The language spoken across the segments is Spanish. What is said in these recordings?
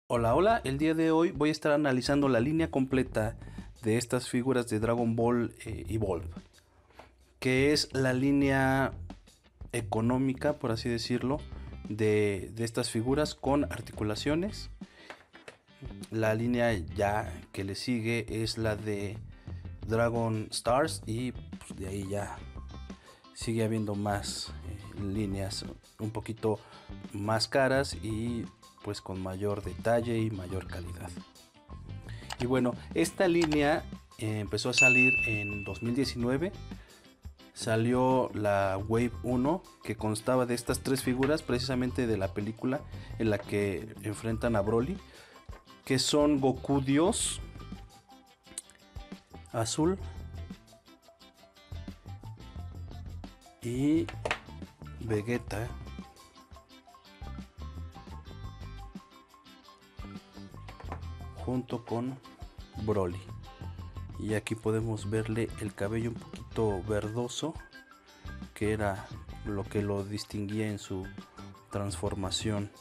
Hola, hola, el día de hoy voy a estar analizando la línea completa de estas figuras de Dragon Ball Evolve, que es la línea económica, por así decirlo, de estas figuras con articulaciones. La línea ya que le sigue es la de Dragon Stars y pues, de ahí ya sigue habiendo más líneas un poquito más caras y pues con mayor detalle y mayor calidad. Y bueno, esta línea empezó a salir en 2019. Salió la Wave 1 que constaba de estas tres figuras precisamente de la película en la que enfrentan a Broly, que son Goku Dios azul y Vegeta junto con Broly. Y aquí podemos verle el cabello un poquito verdoso, que era lo que lo distinguía en su transformación.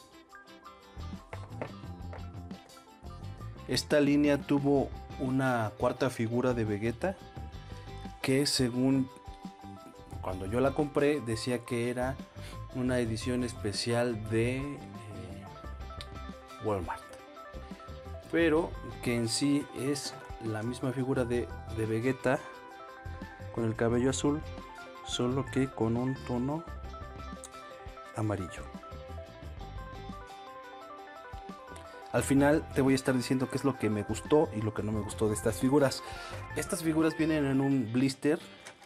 Esta línea tuvo una cuarta figura de Vegeta que, según cuando yo la compré, decía que era una edición especial de Walmart, pero que en sí es la misma figura de Vegeta con el cabello azul, solo que con un tono amarillo. Al final te voy a estar diciendo qué es lo que me gustó y lo que no me gustó de estas figuras. Estas figuras vienen en un blister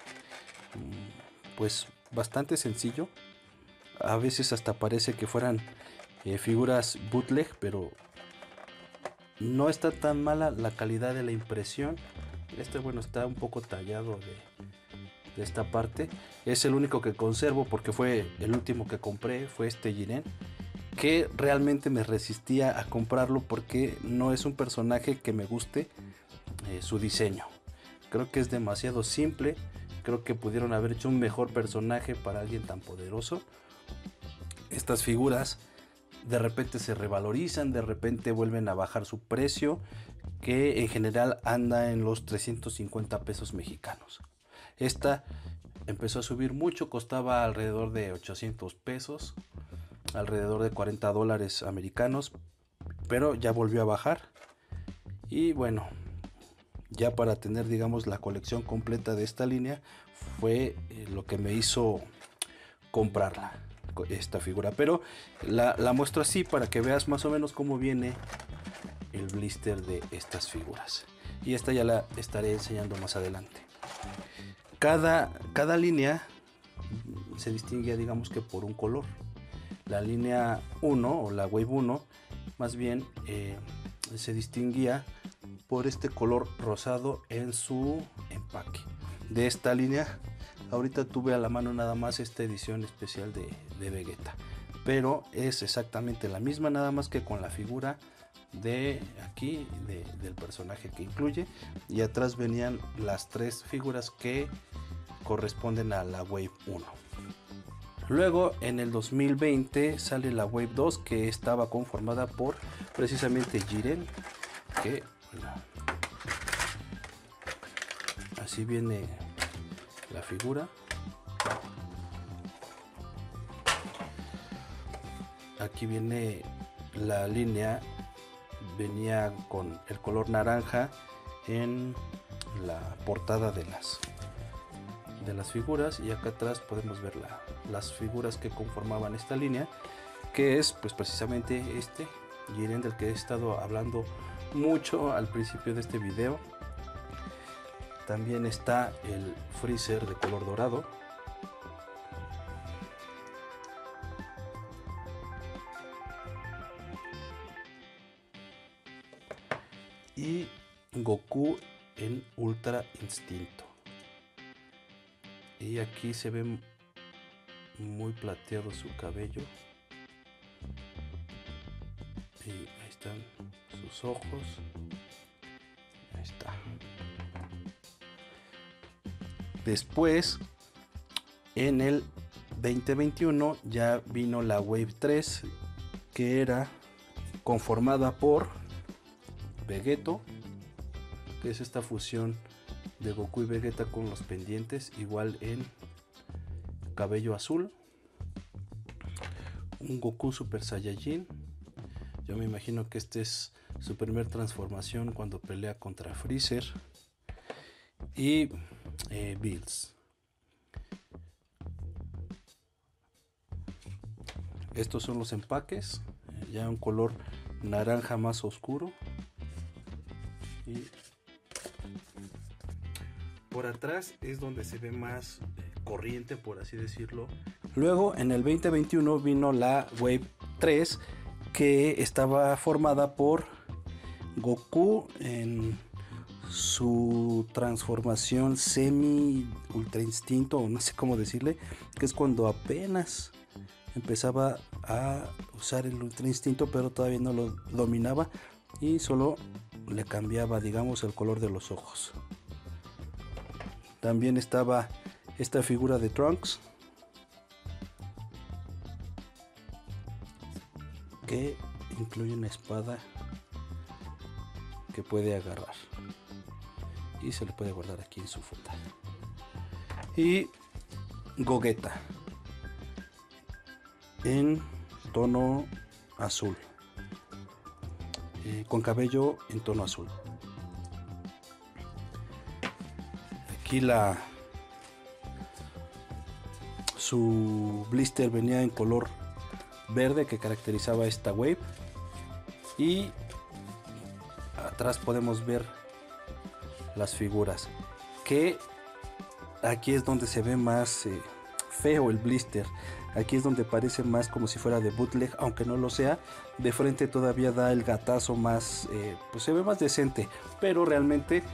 pues bastante sencillo. A veces hasta parece que fueran figuras bootleg, pero no está tan mala la calidad de la impresión. Este, bueno, está un poco tallado de esta parte. Es el único que conservo porque fue el último que compré, fue este Jiren, que realmente me resistía a comprarlo porque no es un personaje que me guste su diseño. Creo que es demasiado simple. Creo que pudieron haber hecho un mejor personaje para alguien tan poderoso. Estas figuras de repente se revalorizan, de repente vuelven a bajar su precio, que en general anda en los 350 pesos mexicanos. Esta empezó a subir mucho, costaba alrededor de 800 pesos, alrededor de 40 dólares americanos, pero ya volvió a bajar. Y bueno, ya para tener, digamos, la colección completa de esta línea fue lo que me hizo comprarla, esta figura. Pero la muestro así para que veas más o menos cómo viene el blister de estas figuras. Y esta ya la estaré enseñando más adelante. Cada línea se distingue, digamos, que por un color. La línea 1 o la Wave 1 más bien se distinguía por este color rosado en su empaque. De esta línea ahorita tuve a la mano nada más esta edición especial de Vegeta, pero es exactamente la misma, nada más que con la figura de aquí del personaje que incluye, y atrás venían las tres figuras que corresponden a la Wave 1. Luego en el 2020 sale la Wave 2, que estaba conformada por precisamente Jiren, que bueno, así viene la figura. Aquí viene la línea, venía con el color naranja en la portada de las figuras, y acá atrás podemos ver las figuras que conformaban esta línea, que es pues precisamente este Jiren del que he estado hablando mucho al principio de este video. También está el Freezer de color dorado. Y Goku en Ultra Instinto. Y aquí se ve muy plateado su cabello. Y ahí están sus ojos. Ahí está. Después, en el 2021 ya vino la Wave 3, que era conformada por Vegeto, que es esta fusión de Goku y Vegeta con los pendientes, igual en cabello azul. Un Goku Super Saiyajin. Yo me imagino que este es su primer transformación cuando pelea contra Freezer. Y Bills. Estos son los empaques, ya un color naranja más oscuro. Y por atrás es donde se ve más corriente, por así decirlo. Luego en el 2021 vino la Wave 3, que estaba formada por Goku en su transformación semi ultra instinto, o no sé cómo decirle, que es cuando apenas empezaba a usar el ultra instinto, pero todavía no lo dominaba y solo le cambiaba, digamos, el color de los ojos. También estaba esta figura de Trunks, que incluye una espada que puede agarrar y se le puede guardar aquí en su funda. Y Gogeta en tono azul, con cabello en tono azul. Aquí su blister venía en color verde, que caracterizaba esta wave, y atrás podemos ver las figuras, que aquí es donde se ve más feo el blister. Aquí es donde parece más como si fuera de bootleg, aunque no lo sea. De frente todavía da el gatazo más, pues se ve más decente, pero realmente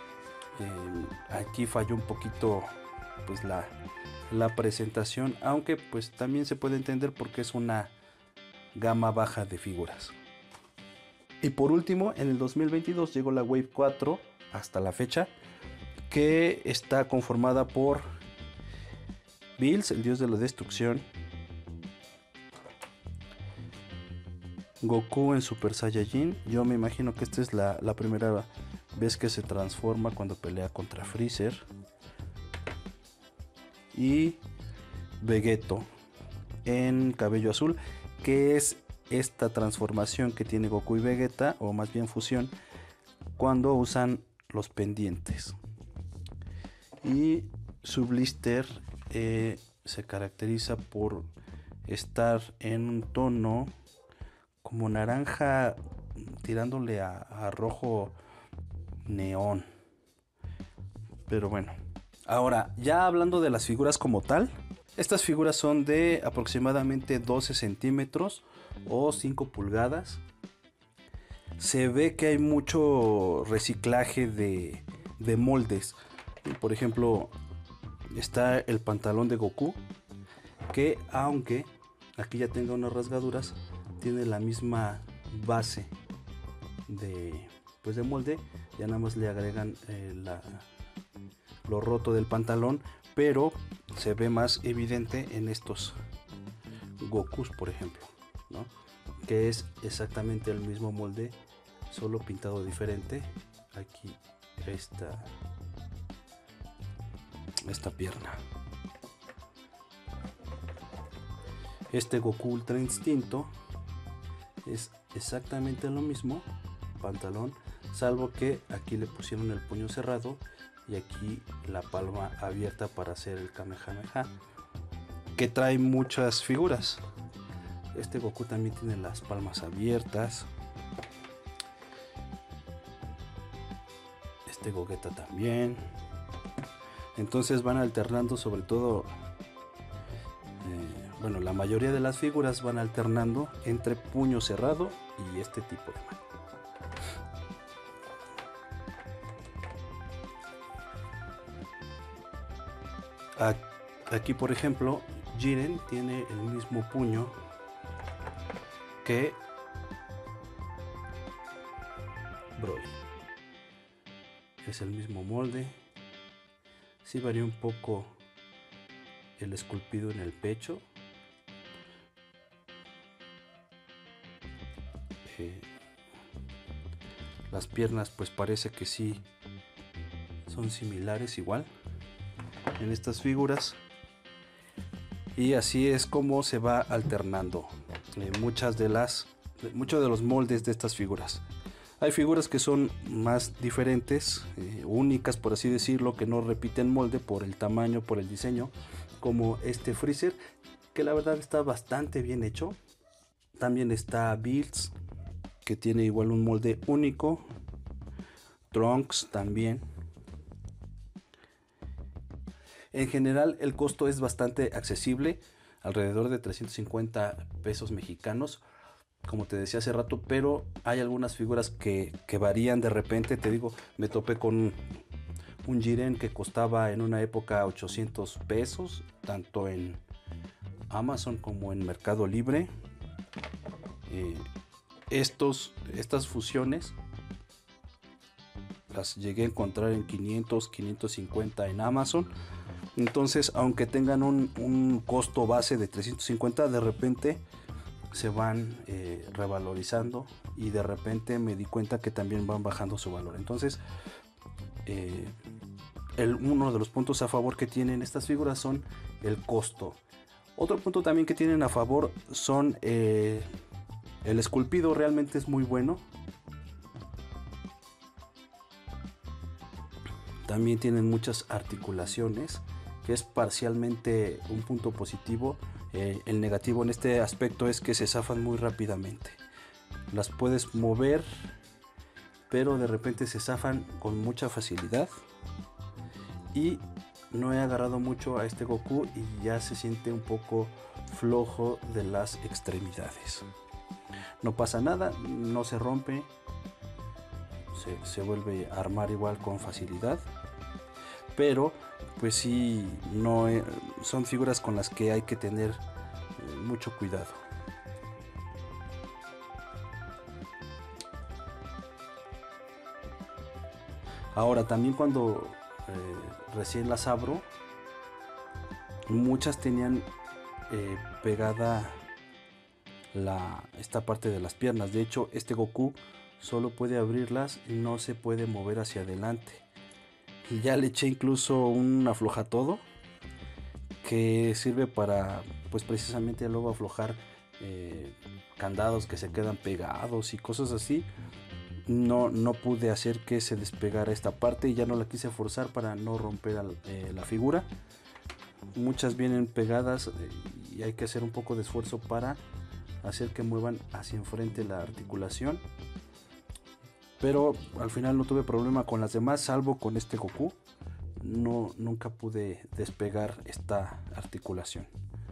aquí falló un poquito pues la presentación, aunque pues también se puede entender porque es una gama baja de figuras. Y por último, en el 2022 llegó la Wave 4 hasta la fecha, que está conformada por Bills, el dios de la destrucción, Goku en Super Saiyajin. Yo me imagino que esta es la primera vez que se transforma cuando pelea contra Freezer. Y Vegeto en cabello azul, que es esta transformación que tiene Goku y Vegeta, o más bien fusión, cuando usan los pendientes. Y su blister se caracteriza por estar en un tono como naranja tirándole a rojo neón. Pero bueno, ahora ya hablando de las figuras como tal, estas figuras son de aproximadamente 12 centímetros o 5 pulgadas. Se ve que hay mucho reciclaje de moldes. Por ejemplo, está el pantalón de Goku, que aunque aquí ya tenga unas rasgaduras, tiene la misma base de molde. Ya nada más le agregan lo roto del pantalón, pero se ve más evidente en estos Gokus, por ejemplo, ¿no? Que es exactamente el mismo molde, solo pintado diferente. Aquí esta pierna. Este Goku Ultra Instinto es exactamente lo mismo, pantalón, salvo que aquí le pusieron el puño cerrado y aquí la palma abierta para hacer el Kamehameha, que trae muchas figuras. Este Goku también tiene las palmas abiertas. Este Gogeta también. Entonces van alternando, sobre todo, bueno, la mayoría de las figuras van alternando entre puño cerrado y este tipo de mano. Aquí, por ejemplo, Jiren tiene el mismo puño que Broly. Es el mismo molde. Sí varía un poco el esculpido en el pecho. Las piernas pues parece que sí son similares igual en estas figuras. Y así es como se va alternando muchos de los moldes de estas figuras. Hay figuras que son más diferentes, únicas por así decirlo, que no repiten molde por el tamaño, por el diseño, como este Freezer, que la verdad está bastante bien hecho. También está Bills, que tiene igual un molde único. Trunks también. En general el costo es bastante accesible, alrededor de 350 pesos mexicanos, como te decía hace rato, pero hay algunas figuras que varían de repente. Te digo, me topé con un Jiren que costaba en una época 800 pesos, tanto en Amazon como en Mercado Libre. Estas fusiones las llegué a encontrar en 500, 550 en Amazon. Entonces, aunque tengan un costo base de 350, de repente se van revalorizando, y de repente me di cuenta que también van bajando su valor. Entonces, uno de los puntos a favor que tienen estas figuras son el costo. Otro punto también que tienen a favor son el esculpido. Realmente es muy bueno. También tienen muchas articulaciones, que es parcialmente un punto positivo. El negativo en este aspecto es que se zafan muy rápidamente. Las puedes mover, pero de repente se zafan con mucha facilidad. Y no he agarrado mucho a este Goku y ya se siente un poco flojo de las extremidades. No pasa nada, no se rompe, se vuelve a armar igual con facilidad. Pero pues sí, son figuras con las que hay que tener mucho cuidado. Ahora también cuando recién las abro, muchas tenían pegada esta parte de las piernas. De hecho, este Goku solo puede abrirlas y no se puede mover hacia adelante. Ya le eché incluso un aflojatodo que sirve para, pues precisamente luego aflojar candados que se quedan pegados y cosas así. No pude hacer que se despegara esta parte y ya no la quise forzar para no romper la figura. Muchas vienen pegadas y hay que hacer un poco de esfuerzo para hacer que muevan hacia enfrente la articulación. Pero al final no tuve problema con las demás, salvo con este Goku. Nunca pude despegar esta articulación.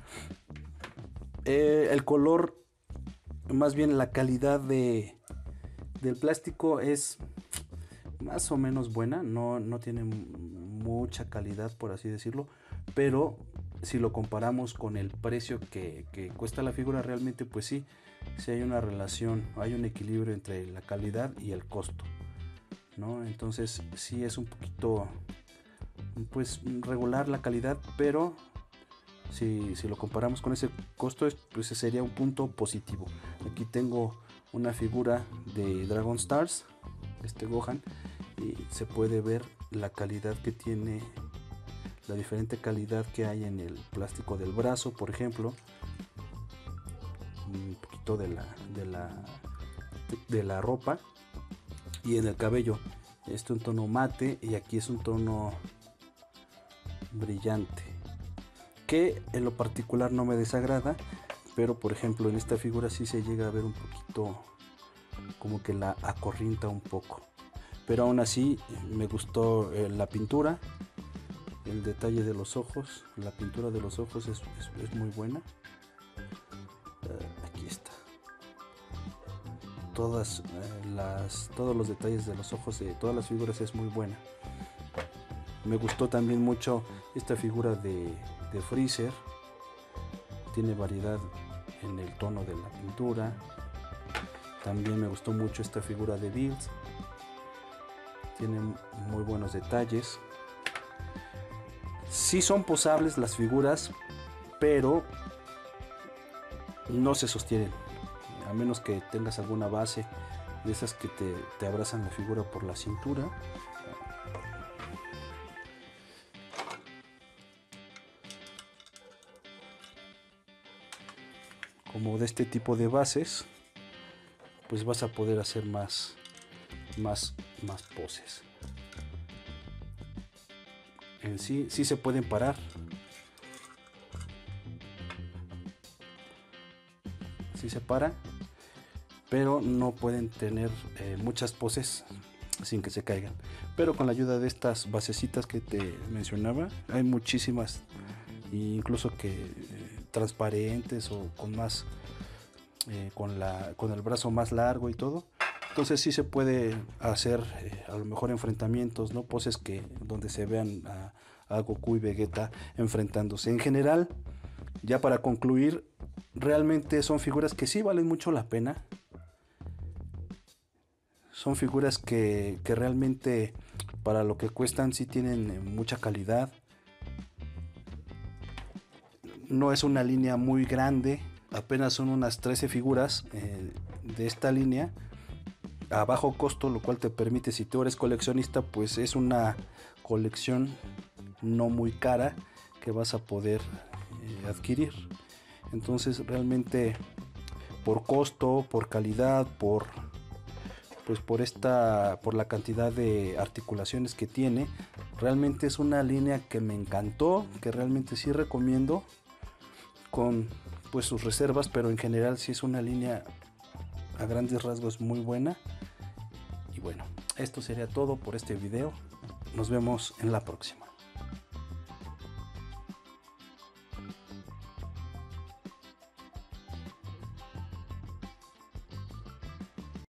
El color, más bien la calidad del plástico es más o menos buena. No tiene mucha calidad, por así decirlo. Pero si lo comparamos con el precio que cuesta la figura, realmente pues sí hay una relación, hay un equilibrio entre la calidad y el costo, ¿no? Entonces sí es un poquito pues regular la calidad, pero si lo comparamos con ese costo, pues sería un punto positivo. Aquí tengo una figura de Dragon Stars, este Gohan, y se puede ver la calidad que tiene, la diferente calidad que hay en el plástico del brazo, por ejemplo, un poquito de la ropa, y en el cabello. Este es un tono mate y aquí es un tono brillante, que en lo particular no me desagrada, pero por ejemplo en esta figura sí se llega a ver un poquito como que la acorrienta un poco, pero aún así me gustó la pintura, el detalle de los ojos, la pintura de los ojos es muy buena. Aquí está, todos los detalles de los ojos de todas las figuras es muy buena. Me gustó también mucho esta figura de Freezer, tiene variedad en el tono de la pintura. También me gustó mucho esta figura de Bills, tiene muy buenos detalles. Sí son posables las figuras, pero no se sostienen, a menos que tengas alguna base de esas que te abrazan la figura por la cintura. Como de este tipo de bases, pues vas a poder hacer más poses. En sí se pueden parar. Sí se para, pero no pueden tener muchas poses sin que se caigan. Pero con la ayuda de estas basecitas que te mencionaba, hay muchísimas, incluso que transparentes o con más con el brazo más largo y todo. Entonces sí se puede hacer a lo mejor enfrentamientos, ¿no? Poses donde se vean a Goku y Vegeta enfrentándose. En general, ya para concluir, realmente son figuras que sí valen mucho la pena. Son figuras que realmente para lo que cuestan sí tienen mucha calidad. No es una línea muy grande, apenas son unas 13 figuras de esta línea a bajo costo, lo cual te permite, si tú eres coleccionista, pues es una colección no muy cara que vas a poder adquirir. Entonces realmente por costo, por calidad, por la cantidad de articulaciones que tiene, realmente es una línea que me encantó, que realmente sí recomiendo, con pues sus reservas, pero en general sí es una línea a grandes rasgos muy buena. Y bueno, esto sería todo por este video. Nos vemos en la próxima.